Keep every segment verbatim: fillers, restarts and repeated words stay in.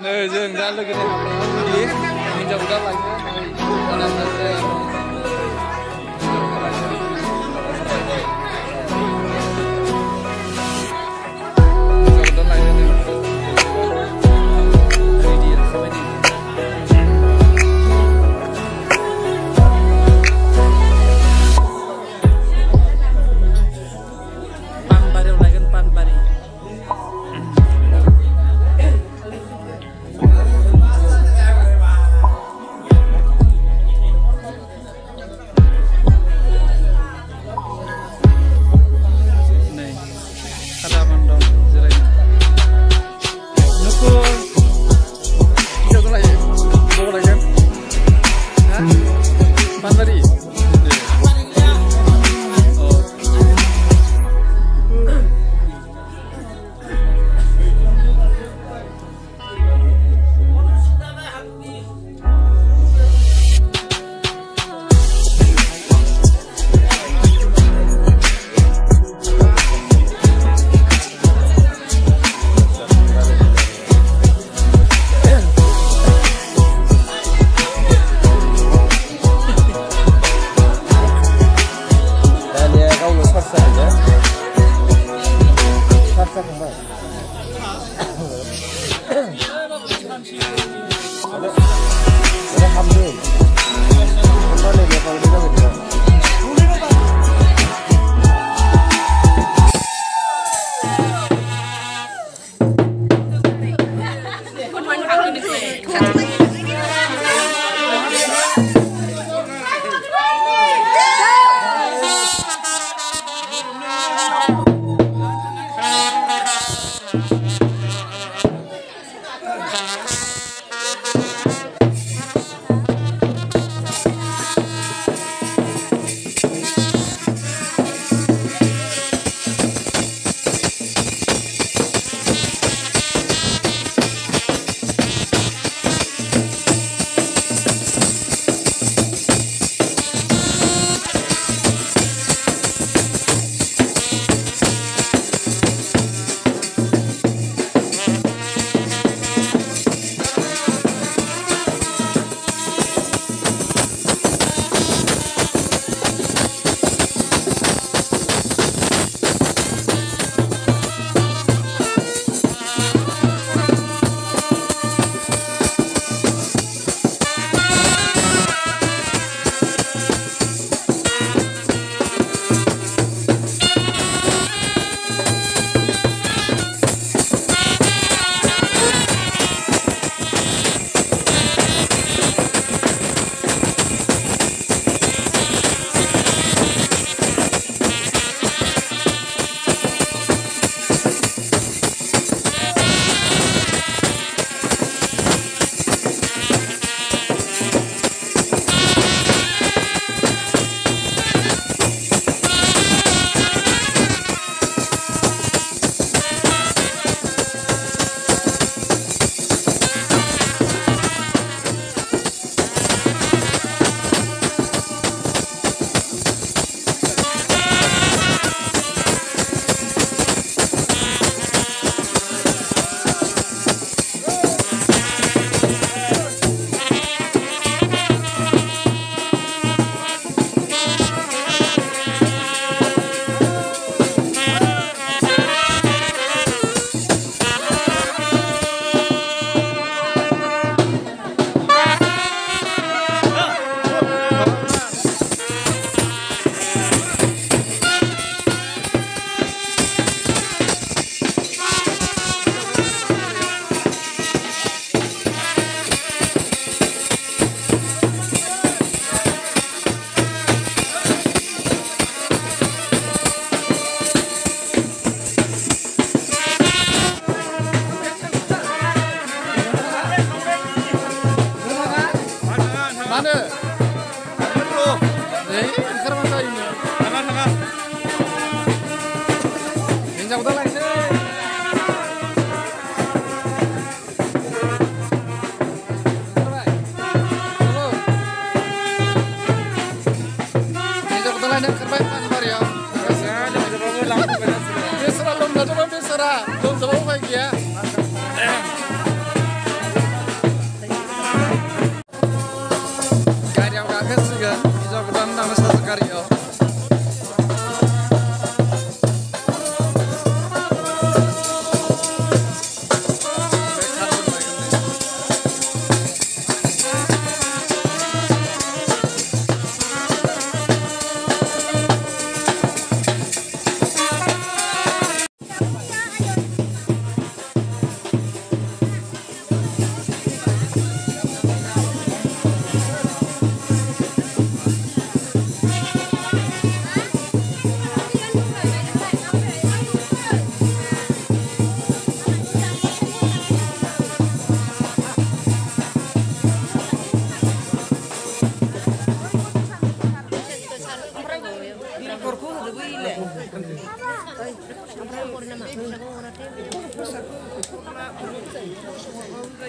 जों दा लोगोनि हाबायाव हिनजाव गोदान लायो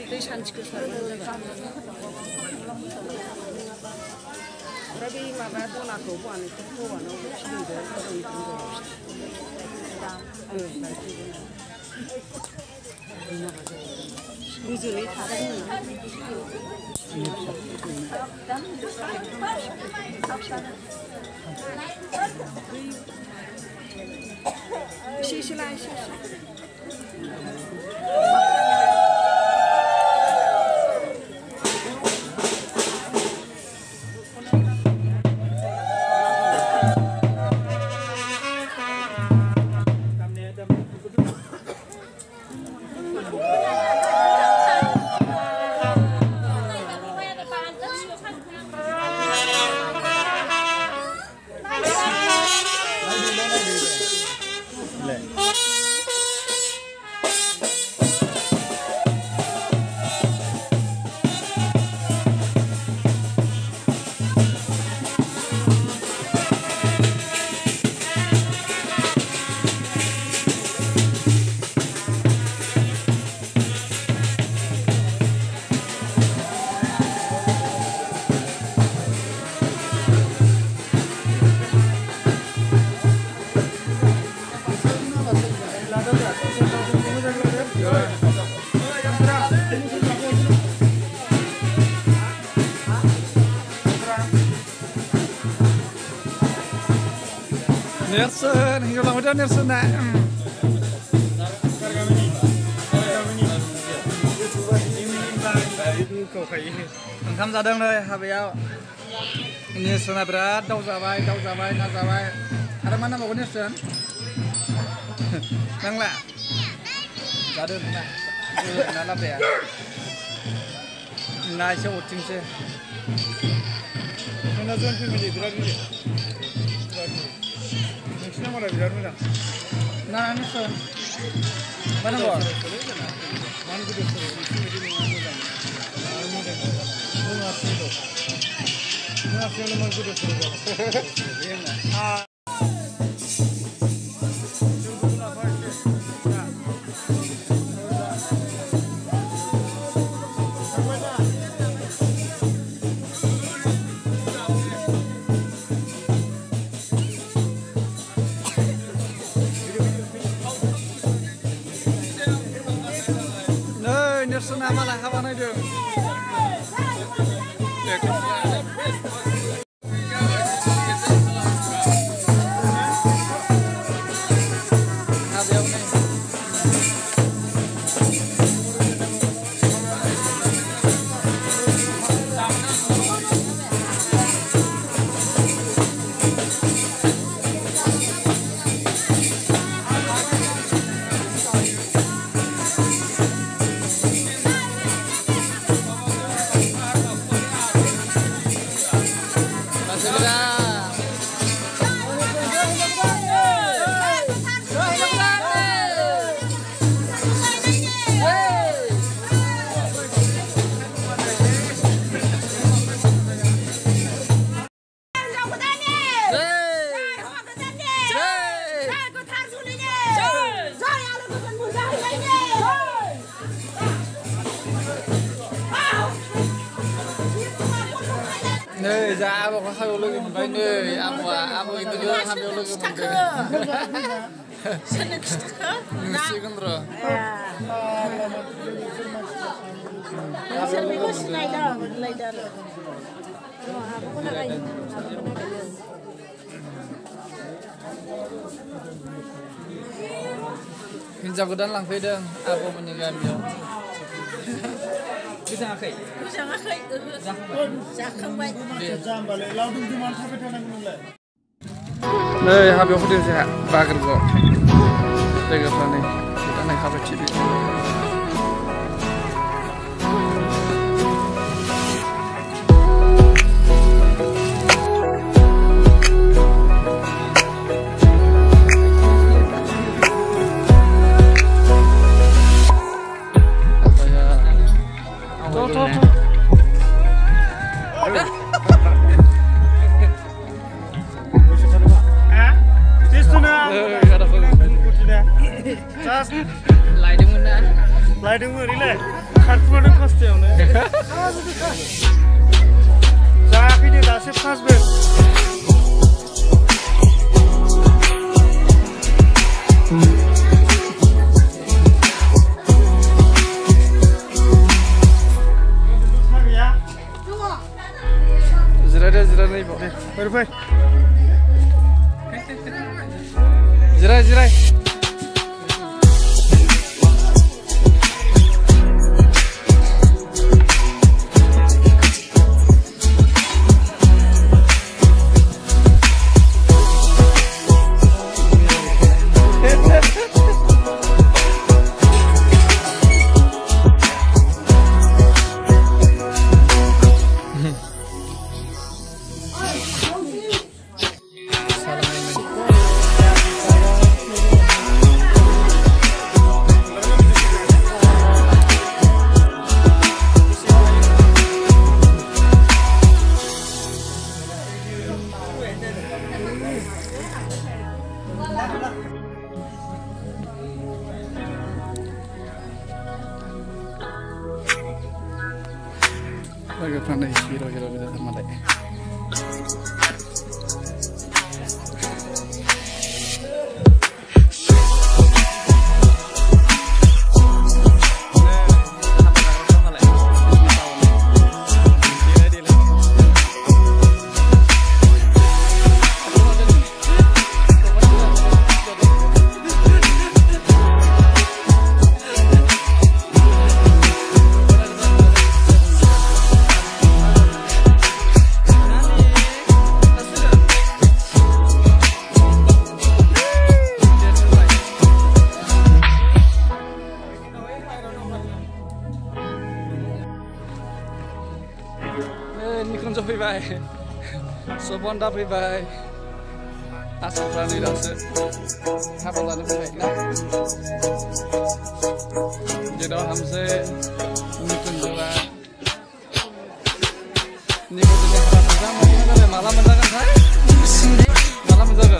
दै सान्थिखौ सारबानो जाबाय ओमफ्राय बै माबा दनाखौ हौवानिखौ हौवानाव फिदिंदो मोजाङै फिदिंदो गोजोनै थादों एसे एसे ला एसे एसे Nelson, hidup lama dah Nelson nak. Onkam जादों नै हाबायाव Nelsona बिराद दाउ जाबाय दाउ जाबाय ना जाबाय आरो मा नांबावगौ Nelson नांला जादों ना ना लाबोया ना एसे हरथिंसै जोंना जयेन्ट फेमिलि बिराद गिदिर नोंसिना मालाय बिराद मोजां ना Nelson मा नांगौ मानो गिदिर नोंसिनि बायदि नङा मोजां Nggak sih, nggak sih lemah gue udah seru banget. Nih, Nelson malah kawan aja. Nih, jauh kok hayu lagi mengenai nih, apa apa itu juga hayu lagi mengenai. Seneng sih Nasi kan bro. Hasil minggu sinai dah, mulai dah. Aku pun nak kayu, aku pun nak kayu. Hinjau godan langfeudeng, apa meninggal dia. Bisa ngakai? Bisa ngakai. Jangan baik. Jangan balik. Lalu cuma sampai tangan mulai. Nih, habis aku dia bager kok. Tega pani. Kita naik habis cibi. Lighting mana? Lighting mana? Ini lah. Kartu mana? बस्थायावनो जायाखै दे दासो first bell जिरायदो जिरायनाय बावदे फै फै जिराय जिराय लोगोफ्रानो हिरो हिरो गोजाथार मालाय निकुन्ज फैबाय सबन्दा फैबाय आसाफ्रा नै दासो हाबा लानो फैबाय ना जेराव हामसे निकुन्जआ निकुन्जनि हाबा मोजां मोजां जाबाय माला मोनजागोनथाय माला मोनजागोन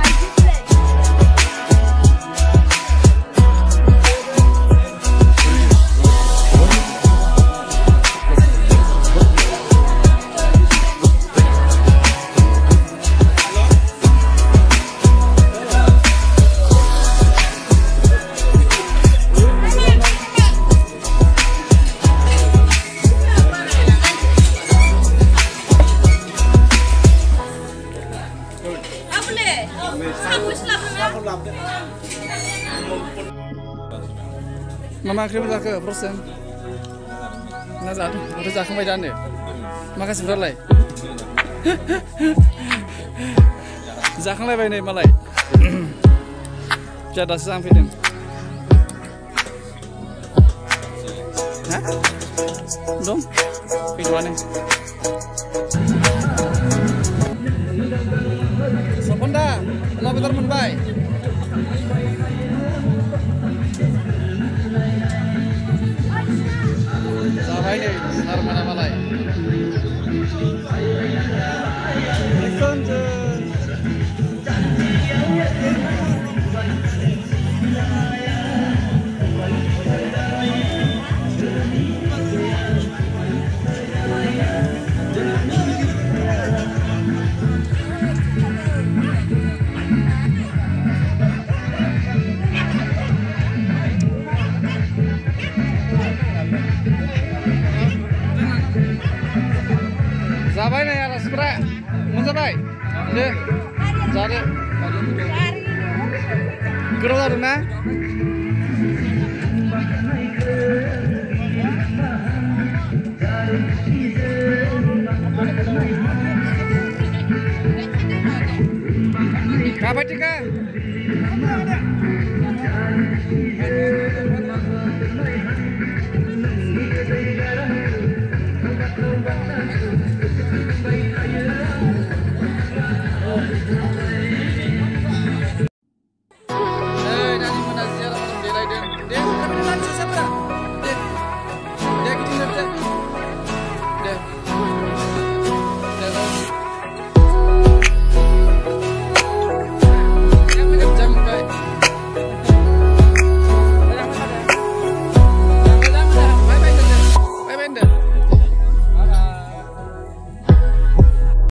Mama krim जाखो persen ना जादों उdah जाखांबाय दा नो माखासेफ्रालाय जाखांलायबाय नै मालाय जा दासो जाफैदों हा दं फैथ'आनो Sabanda अमा बेदर मोनबाय जाबाय नै सारमोना मालाय जाबाय नै आलासिफ्रा मोनजाबाय दे जादो गोथाव जादों ना